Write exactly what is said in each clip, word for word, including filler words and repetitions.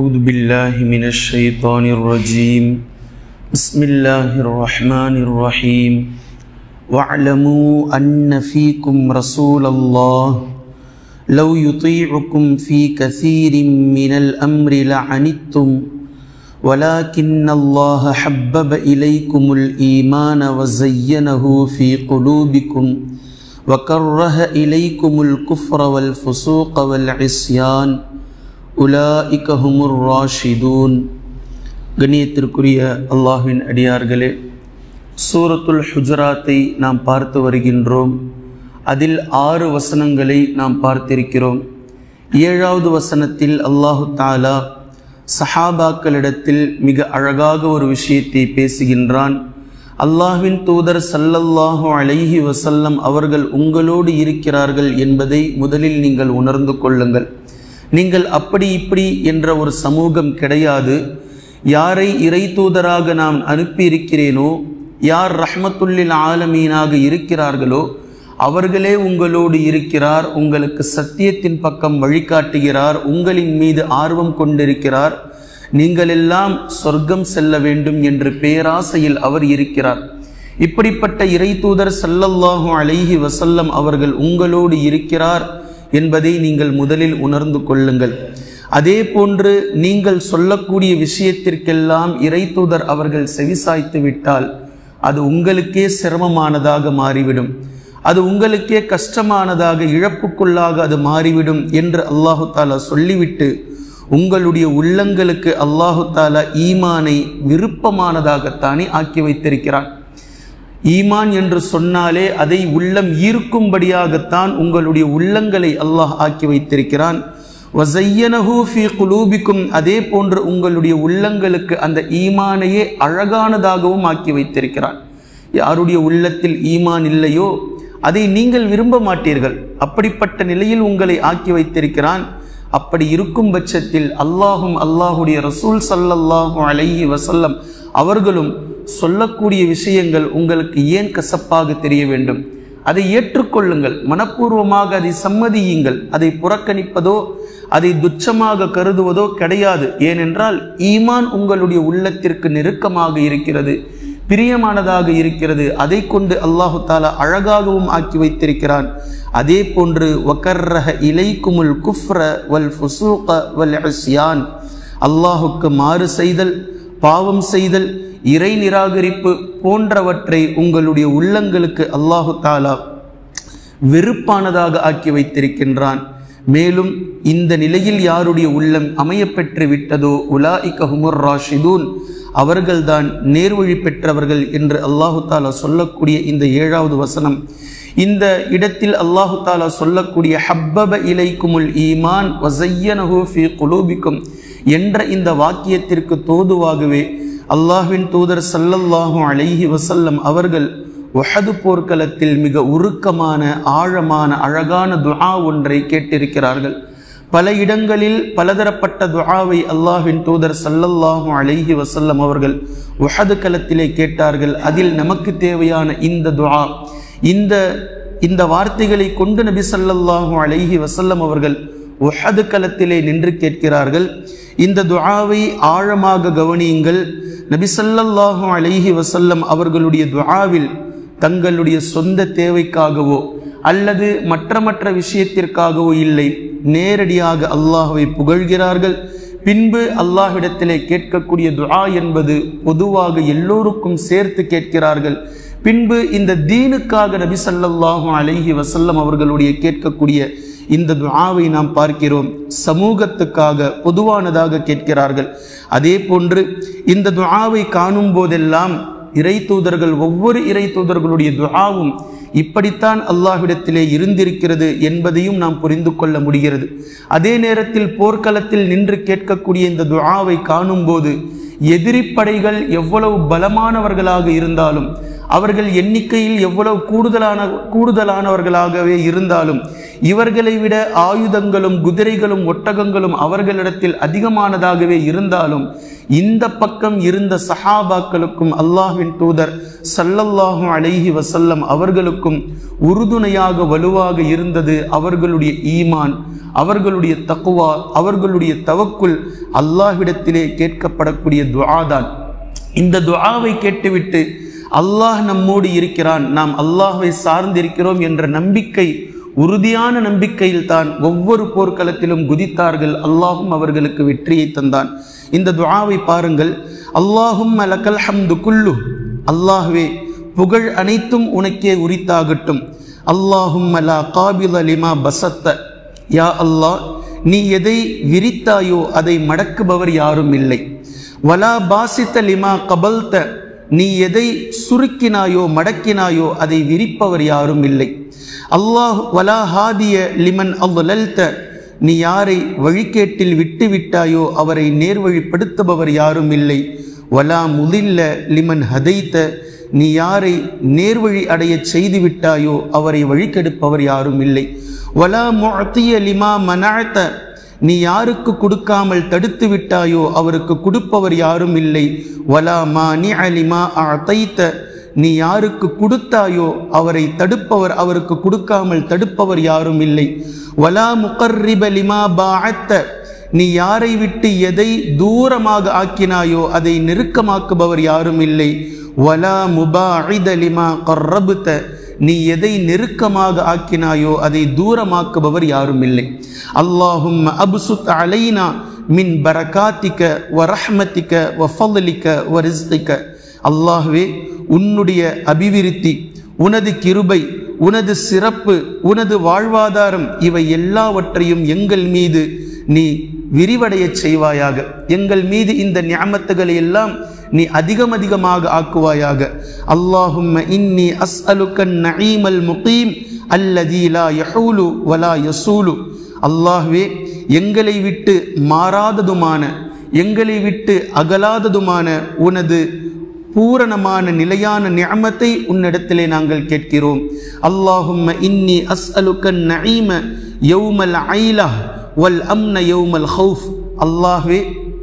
أعوذ بالله من الشيطان الرجيم بسم الله الرحمن الرحيم واعلموا أن فيكم رسول الله لو يطيعكم في كثير من الأمر لعنتم ولكن الله حبب إليكم الإيمان وزينه في قلوبكم وكره إليكم الكفر والفسوق والعصيان أولئك هم الراشدون. கண்ணியத்திற்குரிய அல்லாஹ்வின் அடியார்களே, சூரத்துல் ஹுஜராத்தை நாம் பார்த்து வருகின்றோம். அதில் ஆறு வசனங்களை நாம் பார்த்திருக்கிறோம். ஏழாவது வசனத்தில் அல்லாஹு தாலா சஹாபாக்களிடத்தில் மிக அழகாக ஒரு விஷயத்தை பேசுகின்றான். அல்லாஹ்வின் தூதர் ஸல்லல்லாஹு அலைஹி வஸல்லம் அவர்கள் உங்களோடு இருக்கிறார்கள் என்பதை முதலில் நீங்கள் உணர்ந்து கொள்ளுங்கள். நீங்கள் அப்படி இப்படி என்ற ஒரு சமூகம் கிடையாது. யாரை இறை தூதராக நான் அனுப்பியிருக்கிறேனோ, யார் ரஹ்மத்துல்லில் ஆலமீனாக இருக்கிறார்களோ அவர்களே உங்களோடு இருக்கிறார், உங்களுக்கு சத்தியத்தின் பக்கம் வழிகாட்டுகிறார், உங்களின் மீது ஆர்வம் கொண்டிருக்கிறார், நீங்கள் எல்லாம் சொர்க்கம் செல்ல வேண்டும் என்று பேராசையில் அவர் இருக்கிறார். இப்படிப்பட்ட இறை தூதர் ஸல்லல்லாஹு அலைஹி வஸல்லம் அவர்கள் உங்களோடு இருக்கிறார் என்பதை நீங்கள் முதலில் உணர்ந்து கொள்ளுங்கள். அதே போன்று நீங்கள் சொல்லக்கூடிய விஷயத்திற்கெல்லாம் இறை தூதர் அவர்கள் செவிசாய்த்து விட்டால் அது உங்களுக்கே சிரமமானதாக மாறிவிடும், அது உங்களுக்கே கஷ்டமானதாக, இழப்புக்குள்ளாக அது மாறிவிடும் என்று அல்லாஹு தாலா சொல்லிவிட்டு உங்களுடைய உள்ளங்களுக்கு அல்லாஹு தாலா ஈமானை விருப்பமானதாகத்தானே ஆக்கி வைத்திருக்கிறான். ஈமான் என்று சொன்னாலே அதை உள்ளம் ஈர்க்கும்படியாகத்தான் உங்களுடைய உள்ளங்களை அல்லாஹ் ஆக்கி வைத்திருக்கிறான். வஸய்யனஹு ஃபீ குலூபிக்கும், அதே போன்று உங்களுடைய உள்ளங்களுக்கு அந்த ஈமானையே அழகானதாகவும் ஆக்கி வைத்திருக்கிறான். யாருடைய உள்ளத்தில் ஈமான் இல்லையோ அதை நீங்கள் விரும்ப மாட்டீர்கள். அப்படிப்பட்ட நிலையில் உங்களை ஆக்கி வைத்திருக்கிறான். அப்படி இருக்கும் பட்சத்தில் அல்லாஹும் அல்லாஹுடைய ரசூல் ஸல்லல்லாஹு அலைஹி வஸல்லம் அவர்களும் சொல்லக்கூடிய விஷயங்கள் உங்களுக்கு ஏன் கசப்பாக தெரிய வேண்டும்? அதை ஏற்றுக்கொள்ளுங்கள், மனப்பூர்வமாக அதை சம்மதியுங்கள். அதை புறக்கணிப்பதோ அதை துச்சமாக கருதுவதோ கிடையாது. ஏனென்றால் ஈமான் உங்களுடைய உள்ளத்திற்கு நெருக்கமாக இருக்கிறது, பிரியமானதாக இருக்கிறது. அதை கொண்டு அல்லாஹு தாலா அழகாகவும் ஆக்கி வைத்திருக்கிறான். அதே போன்று வகர்ரஹ இலைக்குமுல் குஃப்ர வல் ஃபுசூக வல் இஸ்யான், அல்லாஹுக்கு மாறு செய்தல், பாவம் செய்தல், இறை நிராகரிப்பு போன்றவற்றை உங்களுடைய உள்ளங்களுக்கு அல்லாஹு தாலா வெறுப்பானதாக ஆக்கி வைத்திருக்கின்றான். மேலும் இந்த நிலையில் யாருடைய உள்ளம் அமைய பெற்று விட்டதோ உலாஇக ஹுமுர் ராஷிதூன், அவர்கள்தான் நேர்வழி பெற்றவர்கள் என்று அல்லாஹு தாலா சொல்லக்கூடிய இந்த ஏழாவது வசனம், இந்த இடத்தில் அல்லாஹு தாலா சொல்லக்கூடிய ஹப்பப இலைக்குமுல் ஈமான் வஸய்யனஹு ஃபீ குலூபிக்கும் என்ற இந்த வாக்கியத்திற்கு தோதுவாகவே அல்லாஹ்வின் தூதர் ஸல்லல்லாஹு அலைஹி வஸல்லம் அவர்கள் உஹது போர்க்களத்தில் மிக உருக்கமான ஆழமான அழகான துஆ ஒன்றை கேட்டிருக்கிறார்கள். பல இடங்களில் பலதரப்பட்ட துஆவை அல்லாஹ்வின் தூதர் ஸல்லல்லாஹு அலைஹி வஸல்லம் அவர்கள் உஹது களத்திலே கேட்டார்கள். அதில் நமக்கு தேவையான இந்த துஆ, இந்த இந்த வார்த்தைகளை கொண்டு நபி ஸல்லல்லாஹு அலைஹி வஸல்லம் அவர்கள் உஹது களத்திலே நின்று கேட்கிறார்கள். இந்த துஆவை ஆழமாக கவனியுங்கள். நபி ஸல்லல்லாஹு அலைஹி வஸல்லம் அவர்களுடைய துஆவில் தங்களுடைய சொந்த தேவைக்காகவோ அல்லது மற்ற மற்ற விஷயத்திற்காகவோ இல்லை, நேரடியாக அல்லாஹ்வை புகழ்கிறார்கள். பின்பு அல்லாஹ்விடத்திலே கேட்கக்கூடிய துஆ என்பது பொதுவாக எல்லோருக்கும் சேர்த்து கேட்கிறார்கள். பின்பு இந்த தீனுக்காக நபி ஸல்லல்லாஹு அலைஹி வஸல்லம் அவர்களுடைய கேட்கக்கூடிய இந்த துஆவை நாம் பார்க்கிறோம். சமூகத்துக்காக பொதுவானதாக கேட்கிறார்கள். அதே போன்று இந்த துஆவை காணும் போதெல்லாம் இறை தூதர்கள், ஒவ்வொரு இறை தூதர்களுடைய துஆவும் இப்படித்தான் அல்லாஹ்விடத்திலே இருந்திருக்கிறது என்பதையும் நாம் புரிந்து கொள்ள முடிகிறது. அதே நேரத்தில் போர்க்களத்தில் நின்று கேட்கக்கூடிய இந்த துஆவை காணும் போது எதிரி படைகள் எவ்வளவு பலமானவர்களாக இருந்தாலும், அவர்கள் எண்ணிக்கையில் எவ்வளவு கூடுதலான கூடுதலானவர்களாகவே இருந்தாலும், இவர்களை விட ஆயுதங்களும் குதிரைகளும் ஒட்டகங்களும் அவர்களிடத்தில் அதிகமானதாகவே இருந்தாலும், இந்த பக்கம் இருந்த சஹாபாக்களுக்கும் அல்லாஹ்வின் தூதர் ஸல்லல்லாஹு அலைஹி வஸல்லம் அவர்களுக்கும் உறுதுணையாக வலுவாக இருந்தது அவர்களுடைய ஈமான், அவர்களுடைய தக்வா, அவர்களுடைய தவக்குல், அல்லாஹ்விடத்திலே கேட்கப்படக்கூடிய துஆ தான். இந்த துஆவை கேட்டுவிட்டு அல்லாஹ் நம்மோடு இருக்கிறான், நாம் அல்லாஹ்வை சார்ந்திருக்கிறோம் என்ற நம்பிக்கை, உறுதியான நம்பிக்கையில் தான் ஒவ்வொரு போர்க்களத்திலும் குதித்தார்கள். அல்லாஹும் அவர்களுக்கு வெற்றியை தந்தான். இந்த துஆவை பாருங்கள். அல்லாஹும்ம லக்கல் ஹம்து குல்லு, அல்லாஹ்வே புகழ் அனைத்தும் உனக்கே உரித்தாகட்டும். அல்லாஹும்ம லா காபில லிமா பசத்த, யா அல்லாஹ் நீ எதை விரித்தாயோ அதை மடக்குபவர் யாரும் இல்லை. வலா பாசித்த லிமா கபல்த, நீ எதை சுருக்கினாயோ மடக்கினாயோ அதை விரிப்பவர் யாரும் இல்லை. அல்லாஹ் வலா ஹாதிய லிமன் அவ்வலல்த, நீ யாரை வழிகேட்டில் விட்டு விட்டாயோ அவரை நேர்வழிப்படுத்துபவர் யாரும் இல்லை. வலா முதில்ல லிமன் ஹதைத்த, நீ யாரை நேர்வழி அடைய செய்து விட்டாயோ அவரை வழிகெடுப்பவர் யாரும் இல்லை. வலா முஅத்திய லிமா மனஅத, நீ யாருக்கு கொடுக்காமல் தடுத்து விட்டாயோ அவருக்கு கொடுப்பவர் யாரும் இல்லை. வலா மானிஅ லிமா அஅதைத, நீ யாருக்கு கொடுத்தாயோ அவரை தடுப்பவர், அவருக்கு கொடுக்காமல் தடுப்பவர் யாரும் இல்லை. வலா முகர்ரிப லிமா பாஅத்த, நீ யாரை விட்டு எதை தூரமாக ஆக்கினாயோ அதை நெருக்கமாக்குபவர் யாரும் இல்லை. வலா முபாஇத லிமா கர்ரப்த, நீ எதை நெருக்கமாக ஆக்கினாயோ அதை தூரமாக்குபவர் யாரும் இல்லை. அல்லாஹும்ம அப்சுத் அலைனா மின் பரகாத்திக வ ரஹ்மத்திக வ ஃபضலிக வ ரிஸ்கிக, அல்லாஹ்வே உன்னுடைய அபிவிருத்தி, உனது கிருபை, உனது சிறப்பு, உனது வாழ்வாதாரம் இவை எல்லாவற்றையும் எங்கள் மீது நீ விரிவடைய செய்வாயாக. எங்கள் மீது இந்த நிஅமத்துகளை எல்லாம் நீ அதிகம் அதிகமாக ஆக்குவாயாக. அல்லாஹும்ம இன்னி அஸ்அலுக்கன் நஈமல் முகீம் அல்லதி லா யஹூலு வலா யசூலு, அல்லாஹ்வே எங்களை விட்டு மாறாததுமான, எங்களை விட்டு அகலாததுமான உனது பூரணமான நிலையான நிஅமத்தை உன்னிடத்திலே நாங்கள் கேட்கிறோம். அல்லாஹும்ம இன்னி அஸ்அலுக்கன் நஈம யௌமல் ஐலா வல் அம்ன யௌமல் ஹௌஃப், அல்லாஹ்வே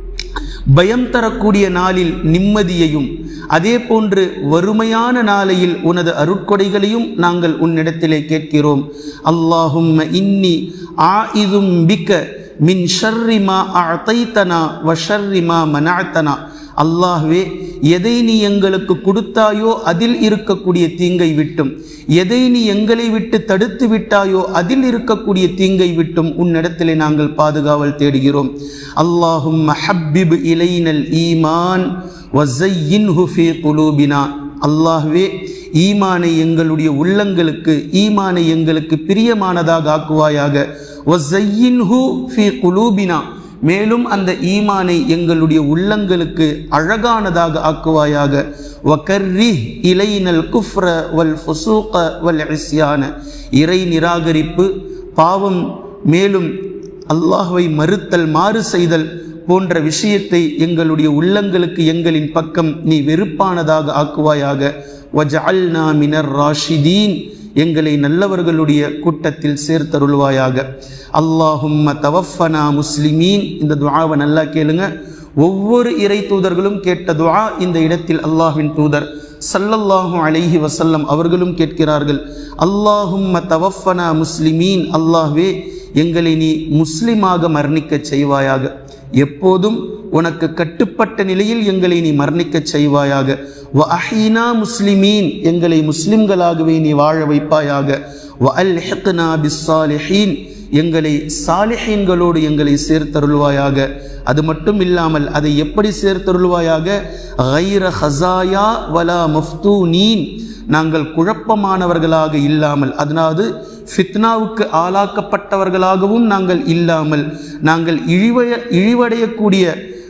பயம் தரக்கூடிய நாளில் நிம்மதியையும் அதே போன்று வறுமையான நாளையில் உனது அருட்கொடைகளையும் நாங்கள் உன்னிடத்திலே கேட்கிறோம். அல்லாஹும்ம இன்னி ஆஇதும் பிக மின் ஷர்ரி மா அஅதைதனா வ ஷர்ரி மா மனஅதனா, அல்லாஹ்வே எதை நீ எங்களுக்கு கொடுத்தாயோ அதில் இருக்கக்கூடிய தீங்கை விட்டும், எதை நீ எங்களை விட்டு தடுத்து விட்டாயோ அதில் இருக்கக்கூடிய தீங்கை விட்டும் உன்னிடத்திலே நாங்கள் பாதுகாவல் தேடுகிறோம். அல்லாஹும்ம ஹப்பிப் இலைனல் ஈமான் வ ஸய்யின்ஹு ஃபீ குலூபினா, அல்லாஹ்வே ஈமானை எங்களுடைய உள்ளங்களுக்கு, ஈமானை எங்களுக்கு பிரியமானதாக ஆக்குவாயாக. வ ஸய்யின்ஹு ஃபீ குலூபினா, மேலும் அந்த ஈமானை எங்களுடைய உள்ளங்களுக்கு அழகானதாக ஆக்குவாயாக. வகர்ரிஹ் இலைனல் குஃப்ர வல் ஃபுசூக வல் இஸ்யான, இறை நிராகரிப்பு, பாவம், மேலும் அல்லாஹ்வை மறுத்தல், மாறு செய்தல் போன்ற விஷயத்தை எங்களுடைய உள்ளங்களுக்கு எங்களின் பக்கம் நீ வெறுப்பானதாக ஆக்குவாயாக. வஜஅல்னா மினர் ராஷிதீன், எங்களை நல்லவர்களுடைய கூட்டத்தில் சேர்த்தருள்வாயாக. அல்லாஹும்ம தவஃபனா முஸ்லிமீன், இந்த துஆவை நல்லா கேளுங்க. ஒவ்வொரு இறை தூதர்களும் கேட்ட துஆ இந்த இடத்தில் அல்லாஹ்வின் தூதர் ஸல்லல்லாஹு அலைஹி வஸல்லம் அவர்களும் கேட்கிறார்கள். அல்லாஹும்ம தவஃபனா முஸ்லிமீன், அல்லாஹ்வே எங்களை நீ முஸ்லிமாக மரணிக்க செய்வாயாக. எப்போதும் உனக்கு கட்டுப்பட்ட நிலையில் எங்களை நீ மரணிக்க செய்வாயாக. வ அஹீனா முஸ்லிமீன், எங்களை முஸ்லிம்களாகவே நீ வாழ வைப்பாயாக. வ அல்ஹிக்னா பிஸ்ஸாலிஹீன், எங்களை சாலிஹீன்களோடு எங்களை சேர்த்தருள்வாயாக. அது மட்டும் இல்லாமல் அதை எப்படி சேர்த்தருள்வாயாக? கைர ஹஸாயா வலா மஃப்தூனீன், நாங்கள் குழப்பமானவர்களாக இல்லாமல், அதாவது ஃபித்னாவுக்கு ஆளாக்கப்பட்டவர்களாகவும் நாங்கள் இல்லாமல், நாங்கள் இழிவடைய இழிவடையக்கூடிய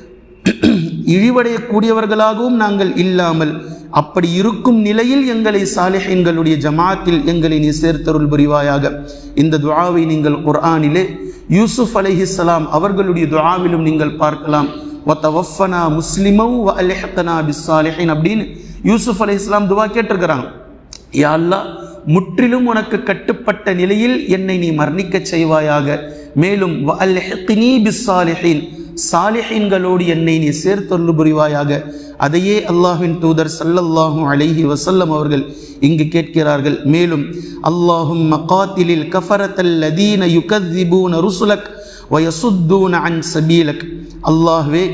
இழிவடையக்கூடியவர்களாகவும் நாங்கள் இல்லாமல், அப்படி இருக்கும் நிலையில் எங்களை சாலிஹீன்களுடைய ஜமாத்தில் எங்களை நீ சேர்த்தருள் புரிவாயாக. இந்த துஆவை நீங்கள் குர்ஆனிலே யூசுப் அலைஹிஸ்ஸலாம் அவர்களுடைய துஆவிலும் நீங்கள் பார்க்கலாம். வதவஃபனா முஸ்லிமன் வ அல்ஹிக்னா பிஸ்ஸாலிஹீன் அப்படின்னு யூசுப் அலைஹிஸ்ஸலாம் துஆ கேட்டிருக்கிறாங்க. யா அல்லாஹ், முற்றிலும் உனக்கு கட்டுப்பட்ட நிலையில் என்னை நீ மரணிக்க செய்வாயாக. மேலும் வ அல்ஹிக்னி பிஸ்ஸாலிஹீன், சாலிஹீன்களோடு என்னை நீ சேர்த்தொருள் புரிவாயாக. அதையே அல்லாஹ்வின் தூதர் ஸல்லல்லாஹு அலைஹி வஸல்லம் அவர்கள் இங்கு கேட்கிறார்கள். மேலும் அல்லாஹும்ம காத்திலில் கஃபரத்தல் லதீன யுகذிபூன ருசுலக் வயசுத்தூன அன் சபீலக். அல்லாஹ்வே,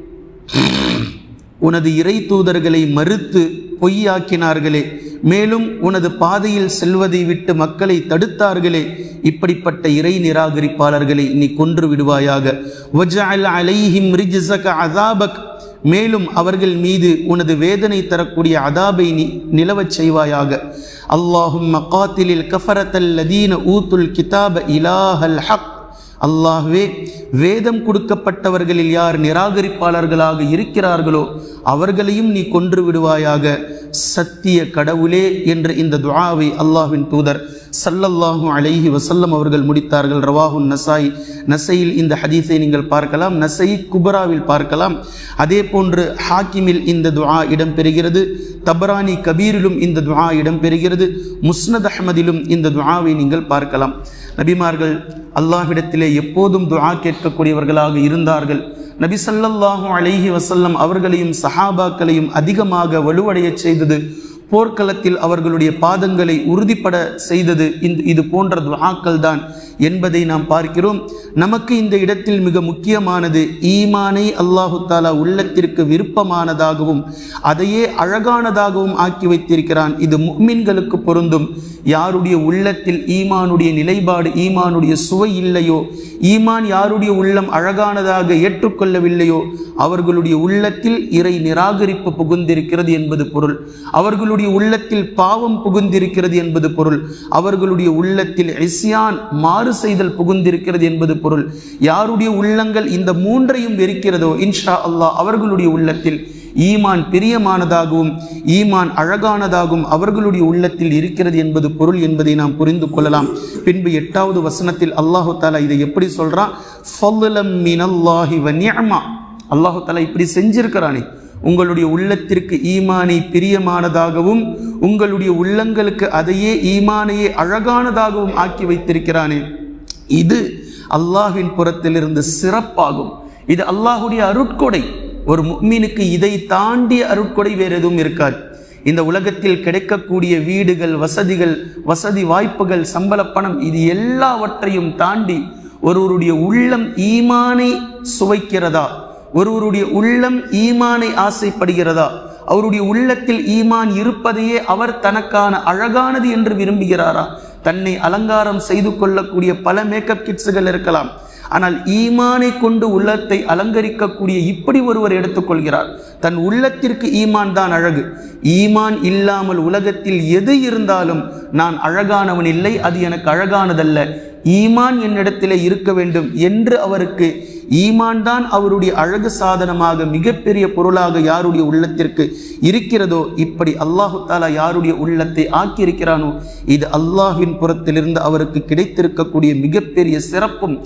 உனது இறை தூதர்களை மறுத்து பொய்யாக்கினார்களே, மேலும் உனது பாதையில் செல்வதை விட்டு மக்களை தடுத்தார்களே, இப்படிப்பட்ட இறை நிராகரிப்பாளர்களை நீ கொன்று விடுவாயாக. வஜஅல் அலைஹிம் ரிஜ்ஸக அஸாபக். மேலும் அவர்கள் மீது உனது வேதனை தரக்கூடிய அதாபை நீ நிலவச் செய்வாயாக. அல்லாஹும்ம காத்திலில் கஃபரத்தல் லதீன ஊத்துல் கிதாப இலாஹல் ஹக். அல்லாஹ்வே, வேதம் கொடுக்கப்பட்டவர்களில் யார் நிராகரிப்பாளர்களாக இருக்கிறார்களோ அவர்களையும் நீ கொன்று விடுவாயாக. சத்திய கடவுளே என்ற இந்த துஆவை அல்லாஹ்வின் தூதர் ஸல்லல்லாஹு அலைஹி வஸல்லம் அவர்கள் முடித்தார்கள். ரவாஹு நசாயி, நசையில் இந்த ஹதீஸை நீங்கள் பார்க்கலாம், நசை குபராவில் பார்க்கலாம். அதே போன்று ஹாக்கிமில் இந்த துஆ இடம்பெறுகிறது, தபரானி கபீரிலும் இந்த துஆ இடம்பெறுகிறது, முஸ்னத் அஹ்மதிலும் இந்த துஆவை நீங்கள் பார்க்கலாம். நபிமார்கள் அல்லாஹ்விடத்திலே எப்போதும் துஆ கேட்கக்கூடியவர்களாக இருந்தார்கள். நபி ஸல்லல்லாஹு அலைஹி வஸல்லம் அவர்களையும் சஹாபாக்களையும் அதிகமாக வலுவடைய செய்தது, போர்க்களத்தில் அவர்களுடைய பாதங்களை உறுதிப்பட செய்தது இந்த இது போன்ற துஆக்கள் தான் என்பதை நாம் பார்க்கிறோம். நமக்கு இந்த இடத்தில் மிக முக்கியமானது ஈமானை அல்லாஹு தாலா உள்ளத்திற்கு விருப்பமானதாகவும் அதையே அழகானதாகவும் ஆக்கி வைத்திருக்கிறான். இது முஃமின்களுக்கு பொருந்தும். யாருடைய உள்ளத்தில் ஈமானுடைய நிலைப்பாடு, ஈமானுடைய சுவை இல்லையோ, ஈமான் யாருடைய உள்ளம் அழகானதாக ஏற்றுக்கொள்ளவில்லையோ அவர்களுடைய உள்ளத்தில் இறை நிராகரிப்பு புகுந்திருக்கிறது என்பது பொருள். அவர்களுடைய உள்ளத்தில் பாவம் புகுந்திருக்கிறது என்பது பொருள். அவர்களுடைய உள்ளத்தில் இஸ்யான், மாறு செய்தல் புகுந்திருக்கிறது என்பது பொருள். யாருடைய உள்ளங்கள் இந்த மூன்றையும் வெறுக்கிறதோ இன்ஷா அல்லாஹ் அவர்களுடைய உள்ளத்தில் ஈமான் பிரியமானதாகவும் ஈமான் அழகானதாகவும் அவர்களுடைய உள்ளத்தில் இருக்கிறது என்பது பொருள் என்பதை நாம் புரிந்து கொள்ளலாம். பின்பு எட்டாவது வசனத்தில் அல்லாஹு தாலா இதை எப்படி சொல்றான்? ஃபضலம் மினல்லாஹி வ நிஅமா. அல்லாஹு தாலா இப்படி செஞ்சிருக்கிறானே, உங்களுடைய உள்ளத்திற்கு ஈமானை பிரியமானதாகவும் உங்களுடைய உள்ளங்களுக்கு அதையே ஈமானையே அழகானதாகவும் ஆக்கி வைத்திருக்கிறானே, இது அல்லாஹ்வின் புறத்திலிருந்து சிறப்பாகும். இது அல்லாஹுடைய அருட்கொடை. ஒரு முஃமினுக்கு இதை தாண்டிய அருட்கொடை வேறு எதுவும் இருக்காது. இந்த உலகத்தில் கிடைக்கக்கூடிய வீடுகள், வசதிகள், வசதி வாய்ப்புகள், சம்பள பணம், இது எல்லாவற்றையும் தாண்டி ஒருவருடைய உள்ளம் ஈமானை சுவைக்கிறதா, ஒருவருடைய உள்ளம் ஈமானை ஆசைப்படுகிறதா, அவருடைய உள்ளத்தில் ஈமான் இருப்பதையே அவர் தனக்கான அழகானது என்று விரும்புகிறாரா? தன்னை அலங்காரம் செய்து கொள்ளக்கூடிய பல மேக்கப் கிட்ஸுகள் இருக்கலாம், ஆனால் ஈமானை கொண்டு உள்ளத்தை அலங்கரிக்கக்கூடிய இப்படி ஒருவர் எடுத்துக்கொள்கிறார். தன் உள்ளத்திற்கு ஈமான் தான் அழகு. ஈமான் இல்லாமல் உலகத்தில் எது இருந்தாலும் நான் அழகானவன் இல்லை, அது எனக்கு அழகானதல்ல, ஈமான் என்னிடத்திலே இருக்க வேண்டும் என்று அவருக்கு ஈமான் தான் அவருடைய அழகு சாதனமாக மிகப்பெரிய பொருளாக யாருடைய உள்ளத்திற்கு இருக்கிறதோ, இப்படி அல்லாஹு தாலா யாருடைய உள்ளத்தை ஆக்கியிருக்கிறானோ இது அல்லாஹ்வின் புறத்திலிருந்து அவருக்கு கிடைத்திருக்கக்கூடிய மிகப்பெரிய சிறப்பும்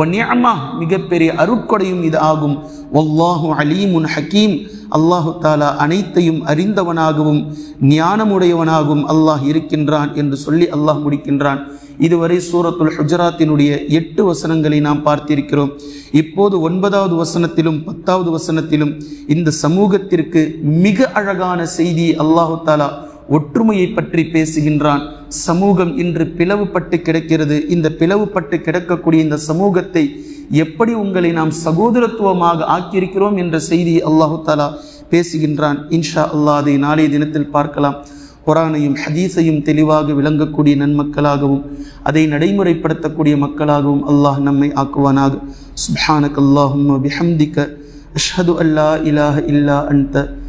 மிகப்பெரிய அருட்கொடையும் இது ஆகும். வல்லாஹு அலீமுன் ஹக்கீம். அல்லாஹு தாலா அனைத்தையும் அறிந்தவனாகவும் ஞானமுடையவனாகவும் அல்லாஹ் இருக்கின்றான் என்று சொல்லி அல்லாஹ் முடிக்கின்றான். இதுவரை சூரத்துல் ஹுஜராத்தினுடைய எட்டு வசனங்களை நாம் பார்த்திருக்கிறோம். இப்போது ஒன்பதாவது வசனத்திலும் பத்தாவது வசனத்திலும் இந்த சமூகத்திற்கு மிக அழகான செய்தி அல்லாஹு தாலா ஒற்றுமையை பற்றி பேசுகின்றான். சமூகம் இன்று பிளவுபட்டு கிடக்கிறது. இந்த பிளவுபட்டு கிடக்கக்கூடிய இந்த சமூகத்தை எப்படி உங்களை நாம் சகோதரத்துவமாக ஆக்கியிருக்கிறோம் என்ற செய்தியை அல்லாஹு தாலா பேசுகின்றான். இன்ஷா அல்லாஹ் அதை நாளைய தினத்தில் பார்க்கலாம். குர்ஆனையும் ஹதீஸையும் தெளிவாக விளங்கக்கூடிய நன்மக்களாகவும் அதை நடைமுறைப்படுத்தக்கூடிய மக்களாகவும் அல்லாஹ் நம்மை ஆக்குவானாக. சுப்ஹானக அல்லாஹும்ம பிஹம்திக அஷ்ஹது அல்லா இலாஹ இல்லா அன்த